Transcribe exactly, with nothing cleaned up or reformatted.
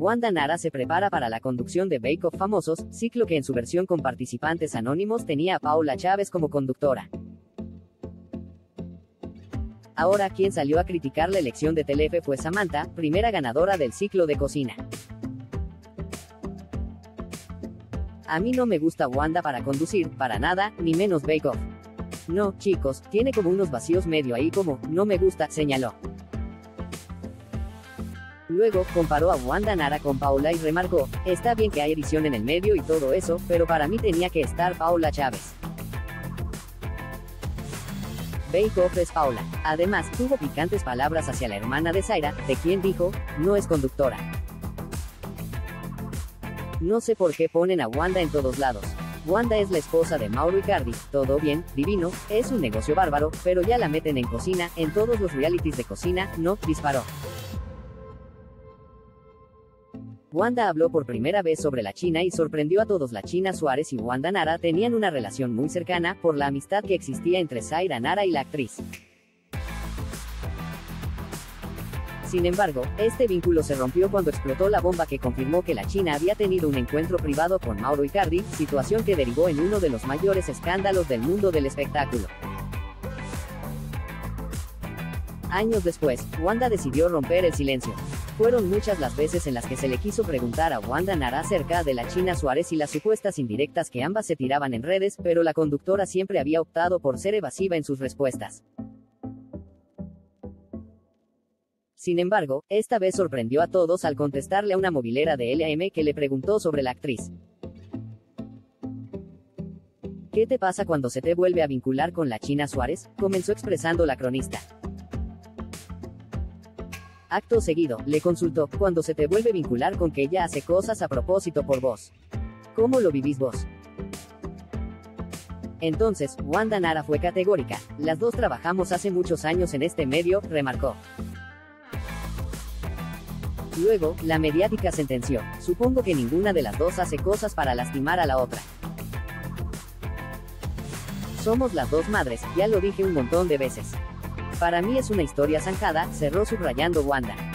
Wanda Nara se prepara para la conducción de Bake Off Famosos, ciclo que en su versión con participantes anónimos tenía a Paula Chávez como conductora. Ahora, quien salió a criticar la elección de Telefe fue Samantha, primera ganadora del ciclo de cocina. A mí no me gusta Wanda para conducir, para nada, ni menos Bake Off. No, chicos, tiene como unos vacíos medio ahí como, no me gusta, señaló. Luego, comparó a Wanda Nara con Paula y remarcó, está bien que hay edición en el medio y todo eso, pero para mí tenía que estar Paula Chávez. Bake Off es Paula. Además, tuvo picantes palabras hacia la hermana de Zaira, de quien dijo, no es conductora. No sé por qué ponen a Wanda en todos lados. Wanda es la esposa de Mauro Icardi, todo bien, divino, es un negocio bárbaro, pero ya la meten en cocina, en todos los realities de cocina, no, disparó. Wanda habló por primera vez sobre la China y sorprendió a todos. La China Suárez y Wanda Nara tenían una relación muy cercana, por la amistad que existía entre Zaira Nara y la actriz. Sin embargo, este vínculo se rompió cuando explotó la bomba que confirmó que la China había tenido un encuentro privado con Mauro Icardi, situación que derivó en uno de los mayores escándalos del mundo del espectáculo. Años después, Wanda decidió romper el silencio. Fueron muchas las veces en las que se le quiso preguntar a Wanda Nara acerca de la China Suárez y las supuestas indirectas que ambas se tiraban en redes, pero la conductora siempre había optado por ser evasiva en sus respuestas. Sin embargo, esta vez sorprendió a todos al contestarle a una movilera de L A M que le preguntó sobre la actriz. ¿Qué te pasa cuando se te vuelve a vincular con la China Suárez?, comenzó expresando la cronista. Acto seguido, le consultó, cuando se te vuelve a vincular con que ella hace cosas a propósito por vos. ¿Cómo lo vivís vos? Entonces, Wanda Nara fue categórica, las dos trabajamos hace muchos años en este medio, remarcó. Luego, la mediática sentenció, supongo que ninguna de las dos hace cosas para lastimar a la otra. Somos las dos madres, ya lo dije un montón de veces. Para mí es una historia zanjada, cerró subrayando Wanda.